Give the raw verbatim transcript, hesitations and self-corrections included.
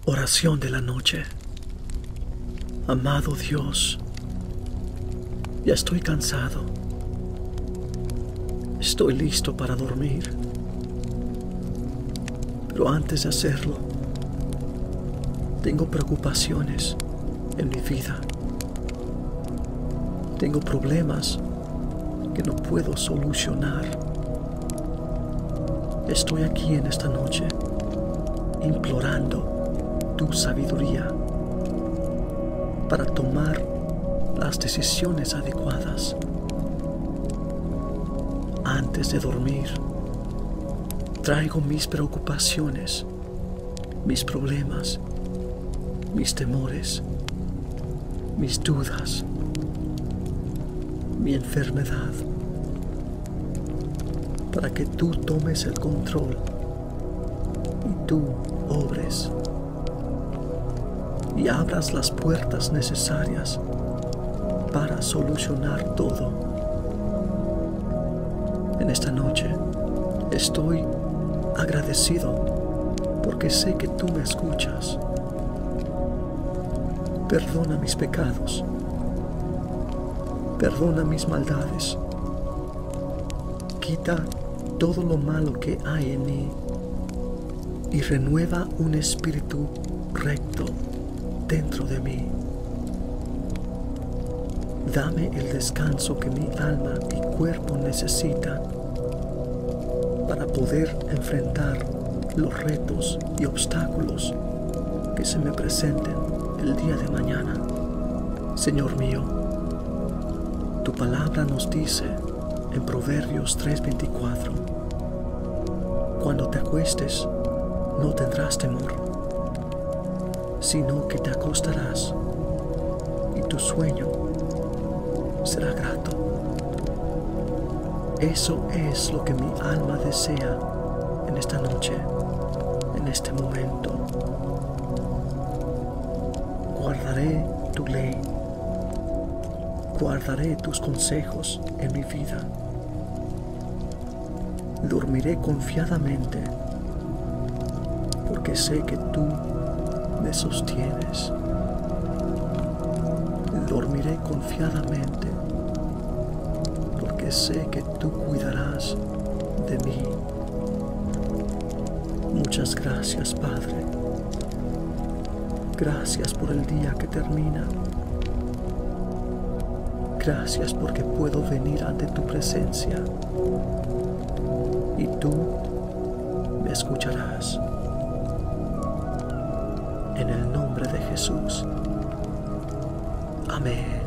Oración de la noche. Amado Dios, ya estoy cansado. Estoy listo para dormir. Pero antes de hacerlo, tengo preocupaciones en mi vida. Tengo problemas que no puedo solucionar. Estoy aquí en esta noche implorando tu sabiduría para tomar las decisiones adecuadas. Antes de dormir, traigo mis preocupaciones, mis problemas, mis temores, mis dudas, mi enfermedad, para que tú tomes el control y tú obres y abras las puertas necesarias para solucionar todo. En esta noche estoy agradecido porque sé que tú me escuchas. Perdona mis pecados. Perdona mis maldades. Quita todo lo malo que hay en mí y renueva un espíritu recto dentro de mí. Dame el descanso que mi alma y cuerpo necesitan para poder enfrentar los retos y obstáculos que se me presenten el día de mañana. Señor mío, tu palabra nos dice en Proverbios tres veinticuatro: cuando te acuestes, no tendrás temor, sino que te acostarás y tu sueño será grato. Eso es lo que mi alma desea en esta noche, en este momento. Guardaré tu ley, guardaré tus consejos en mi vida. Dormiré confiadamente porque sé que tú me sostienes. Dormiré confiadamente porque sé que tú cuidarás de mí. Muchas gracias, Padre. Gracias por el día que termina. Gracias porque puedo venir ante tu presencia y tú me escucharás. En el nombre de Jesús. Amén.